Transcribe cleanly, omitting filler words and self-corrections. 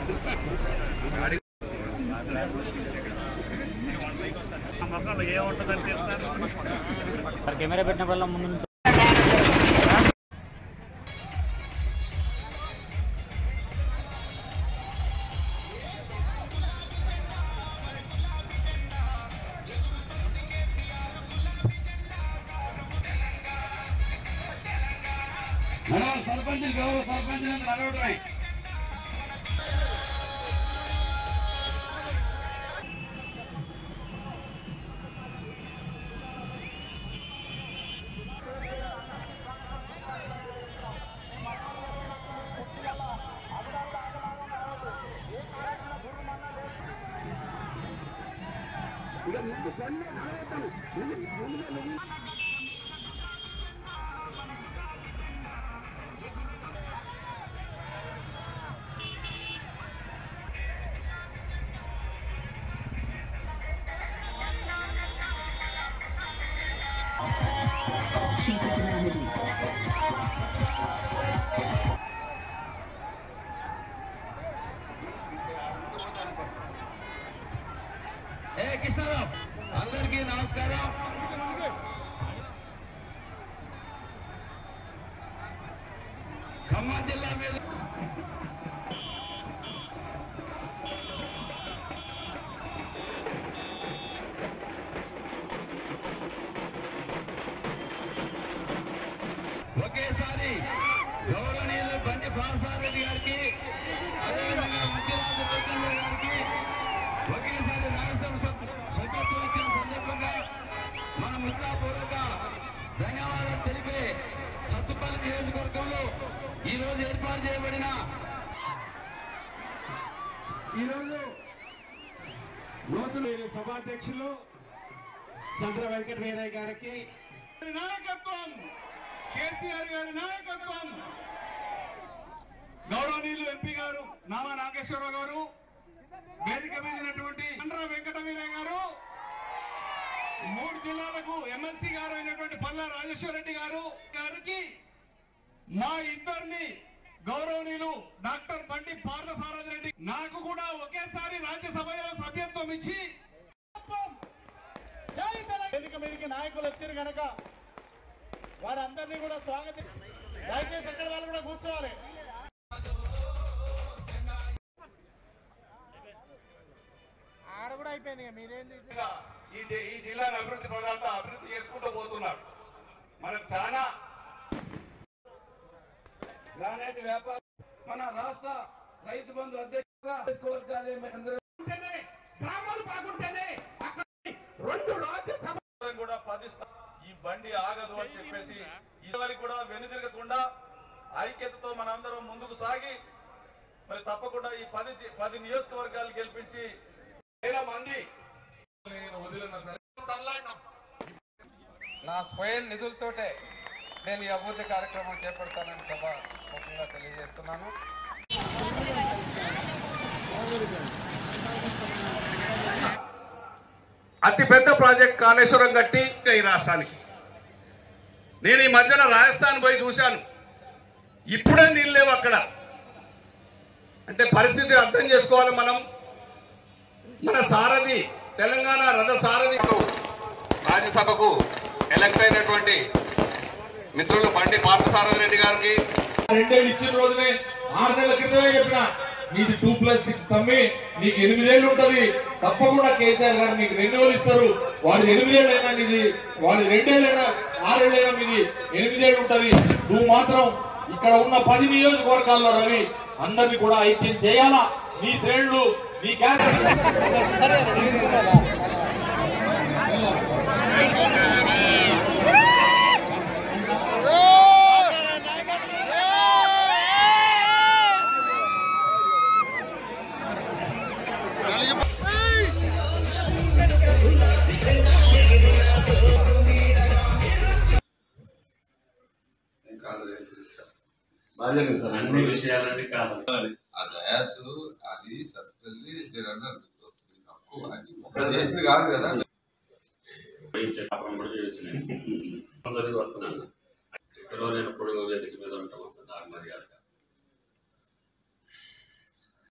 Camera పెట్టిన వల్ల ముందు నుంచి सरपंच गौरव सरपंच नडवडమే ఇక ముందు పన్నే నడవతాను कृष्णाराव अंदर की नमस्कार खम्मम जिला में ఒకేసారి గౌరవనీయులు బండి పార్సారెడ్డి గారికి అదేవిధంగా ముఖ్యరాజు వెంకయ్య గారికి ఒకేసారి రాజ్యసభ సభ్యత్వం ఇచ్చిన సందర్భంగా మన ముద్దాపూర్వక ధన్యవాదాలు తెలిపే సత్తుపల్లి నియోజకవర్గంలో ఈరోజు ఏర్పాటు చేయబడిన ఈరోజు నూతన సభాధ్యక్షులు సంద్ర వెంకట వీరయ్య గారికి నాయకత్వం కేసీఆర్ గారి నాయకత్వం గౌరవనీయులు ఎంపీ గారు నామా నాగేశ్వరరావు గారు వేదిక మీదటువంటి సంద్ర వెంకట వీరయ్య గారు 3 జిల్లాలకు ఎమ్మెల్సీ గారు అయినటువంటి పల్లా రాజేశ్వరరెడ్డి గారికి మా ఇద్దరిని గౌరవనీయులు డాక్టర్ బండి పార్థసారథి రెడ్డి నాకు కూడా ఒకేసారి రాజ్యసభలో సభ్యత్వం ఇచ్చి వేదిక మీదకి నాయకులు వచ్చారు కనుక వారందరినీ కూడా స్వాగతం దయచేసి అక్కడ వాళ్ళు కూడా కూర్చోవాలి ఆడ కూడా అయిపోయింది మీరేంది ఈ జిల్లాను అభివృద్ధి ప్రజలతో అభివృద్ధి చేసుకుంటూ పోతున్నాడు మనకు చాలా గ్రానైట్ వ్యాపారం మన రాష్ట్ర రైతు బంధు అధ్యక్షుడు గ్రామాలు బాగుంటేనే అక్కడ 2 రాజ్యసభ కూడా 10 ఈ బండి ఆగదు అని చెప్పేసి ఇదివరకు కూడా వెనుదిరగకుండా ఐక్యతతో మనందరం ముందుకు సాగి మరి తప్పకుండా ఈ 10 నియోజకవర్గాలు గెలిపించి వేల మంది నా స్వయం నిధులతోటే నేను ఈ అభివృద్ధి కార్యక్రమం చేపడతానని సభ ముఖ్యంగా తెలియజేస్తున్నాను. అతిపెద్ద ప్రాజెక్ట్ కాళేశ్వరం కట్టి ఈ రాష్ట్రానికి నేను ఈ మధ్యన రాజస్థాన్ పోయి చూశాను. ఇప్పుడే నీళ్ళు లేవు అక్కడ. అంటే పరిస్థితి అర్థం చేసుకోవాలి మనం. మన సారథి తెలంగాణ రథ సారథి రాజ్యసభకు ఎలక్ట్ అయినటువంటి మిత్రులు బండి పార్థసారథి రెడ్డి గారికి 2 ఏళ్ళు ఇచ్చిన రోజునే 6 నెలల క్రితమే చెప్పిన నీది 2+6 తమ్మి నీకు 8 ఏళ్ళు ఉంటది. తప్పకుండా కేసీఆర్ గారు నీకు 2 ఏళ్ళు ఇస్తారు. వాడు 8 ఏళ్ళైనా నీది, వాడు 2 ఏళ్ళైనా 6 ఏళ్ళైనా మీది 8 ఏళ్ళు ఉంటది. నువ్వు మాత్రం ఇక్కడ ఉన్న 10 నియోజకవర్గాల్లో రవి అందరినీ కూడా ఐక్యం చేయాలా. నీ శ్రేణులు నీ అన్ని విషయాలని కాదు అది సత్తుపల్లి హక్కు చేసింది కాదు కదా వస్తున్నాను.